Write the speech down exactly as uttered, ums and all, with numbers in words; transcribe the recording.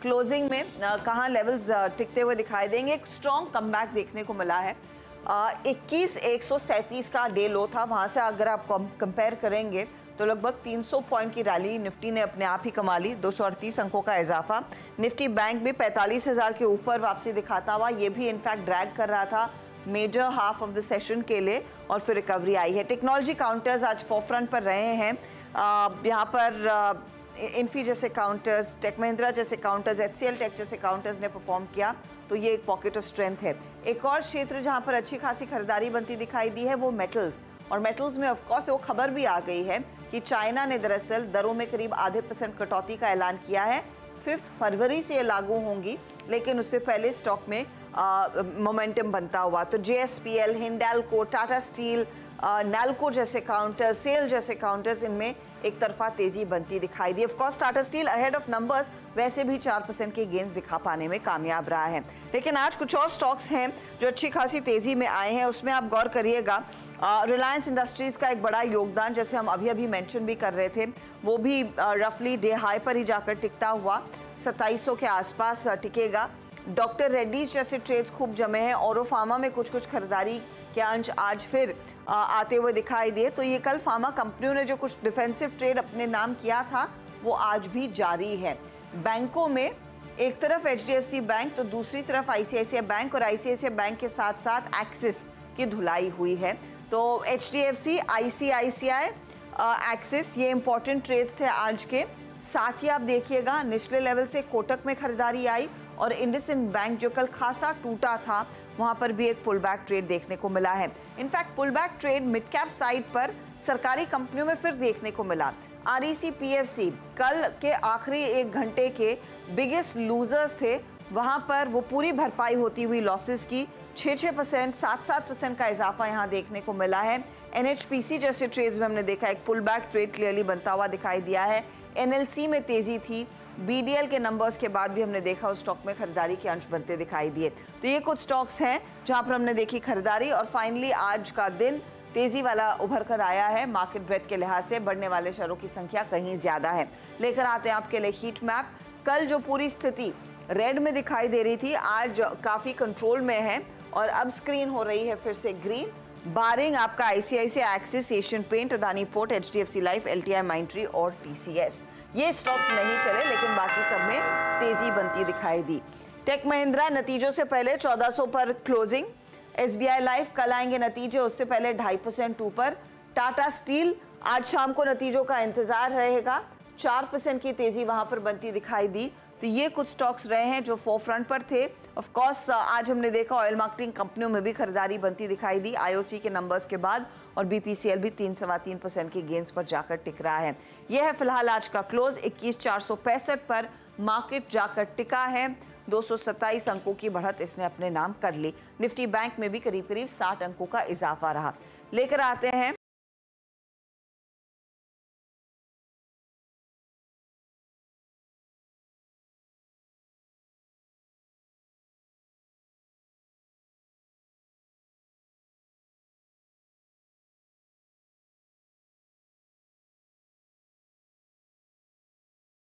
Closing में कहाँ levels टिकते हुए दिखाई देंगे। एक स्ट्रॉन्ग कमबैक देखने को मिला है। इक्कीस एक सौ सैंतीस का डे लो था, वहाँ से अगर आप कंपेयर करेंगे तो लगभग तीन सौ पॉइंट की रैली निफ्टी ने अपने आप ही कमा ली, दो सौ अड़तीस अंकों का इजाफा। निफ्टी बैंक भी पैंतालीस हज़ार के ऊपर वापसी दिखाता हुआ, ये भी इनफैक्ट ड्रैग कर रहा था major half of the session के लिए, और फिर रिकवरी आई है। टेक्नोलॉजी काउंटर्स आज फोरफ्रंट पर रहे हैं। यहाँ पर इन्फी जैसे काउंटर्स, टेक महिंद्रा जैसे काउंटर्स, एचसीएल टेक जैसे काउंटर्स ने परफॉर्म किया, तो ये एक पॉकेट ऑफ स्ट्रेंथ है। एक और क्षेत्र जहां पर अच्छी खासी खरीदारी बनती दिखाई दी है वो मेटल्स, और मेटल्स में ऑफ कोर्स वो खबर भी आ गई है कि चाइना ने दरअसल दरों में करीब आधे परसेंट कटौती का ऐलान किया है। फिफ्थ फरवरी से ये लागू होंगी, लेकिन उससे पहले स्टॉक में मोमेंटम बनता हुआ तो जेएसपीएल, हिंडाल्को, टाटा स्टील, नैल्को जैसे काउंटर्स, सेल जैसे काउंटर्स, इनमें एक तरफा तेजी बनती दिखाई दी। Of course Tata steel ahead of numbers वैसे भी चार परसेंट के गेंस दिखा पाने में कामयाब रहा है। लेकिन आज कुछ और स्टॉक्स हैं जो अच्छी खासी तेजी में आए हैं, उसमें आप गौर करिएगा। रिलायंस इंडस्ट्रीज का एक बड़ा योगदान, जैसे हम अभी अभी मेंशन भी कर रहे थे, वो भी रफली डे हाई पर ही जाकर टिकता हुआ सत्ताईस सौ के आसपास टिकेगा। डॉक्टर रेड्डीज जैसे ट्रेड्स खूब जमे हैं। औरो फार्मा में कुछ कुछ खरीदारी के अंश आज फिर आ, आते हुए दिखाई दिए। तो ये कल फार्मा कंपनियों ने जो कुछ डिफेंसिव ट्रेड अपने नाम किया था वो आज भी जारी है। बैंकों में एक तरफ एचडीएफसी बैंक तो दूसरी तरफ आईसीआईसीआई बैंक, और आईसीआईसीआई बैंक के साथ साथ एक्सिस की धुलाई हुई है। तो एचडीएफसी, आईसीआईसीआई, एक्सिस, ये इंपॉर्टेंट ट्रेड्स थे आज के। साथ ही आप देखिएगा निचले लेवल से कोटक में खरीदारी आई, और इंडसइंड बैंक जो कल खासा टूटा था वहां पर भी एक पुल बैक ट्रेड देखने को मिला है। In fact pull back trade mid cap side पर सरकारी कंपनियों में फिर देखने को मिला। आरईसी, पीएफसी कल के आखिरी एक घंटे के बिगेस्ट लूजर्स थे, वहां पर वो पूरी भरपाई होती हुई लॉसेस की छः छः परसेंट, सात सात परसेंट का इजाफा यहाँ देखने को मिला है। एनएचपीसी जैसे ट्रेड्स में हमने देखा एक पुल बैक ट्रेड क्लियरली बनता हुआ दिखाई दिया है। एनएलसी में तेजी थी। बीडीएल के नंबर्स के बाद भी हमने देखा उस स्टॉक में खरीदारी के अंश बनते दिखाई दिए। तो ये कुछ स्टॉक्स हैं जहां पर हमने देखी खरीदारी, और फाइनली आज का दिन तेजी वाला उभर कर आया है। मार्केट ब्रेथ के लिहाज से बढ़ने वाले शेयरों की संख्या कहीं ज्यादा है। लेकर आते हैं आपके लिए हीट मैप। कल जो पूरी स्थिति रेड में दिखाई दे रही थी आज काफी कंट्रोल में है, और अब स्क्रीन हो रही है फिर से ग्रीन, बारिंग आपका ICICI, Axis, Asian paint, Adani port, HDFC life, LTI Mindtree और टीसीएस। ये स्टॉक्स नहीं चले, लेकिन बाकी सब में तेजी बनती दिखाई दी। टेक महिंद्रा नतीजों से पहले चौदह सौ पर क्लोजिंग। एसबीआई लाइफ कल आएंगे नतीजे, उससे पहले ढाई परसेंट ऊपर। टाटा स्टील आज शाम को नतीजों का इंतजार रहेगा, चार परसेंट की तेजी वहां पर बनती दिखाई दी। तो ये कुछ स्टॉक्स रहे हैं जो फोर फ्रंट पर थे। ऑफ कोर्स आज हमने देखा ऑयल मार्केटिंग कंपनियों में भी खरीदारी बनती दिखाई दी आईओसी के नंबर्स के बाद, और बीपीसीएल भी तीन सवा तीन परसेंट की गेंस पर जाकर टिक रहा है। यह है फिलहाल आज का क्लोज। इक्कीस चार सौ पैंसठ पर मार्केट जाकर टिका है। दो सौ सत्ताईस अंकों की बढ़त इसने अपने नाम कर ली। निफ्टी बैंक में भी करीब करीब साठ अंकों का इजाफा रहा। लेकर आते हैं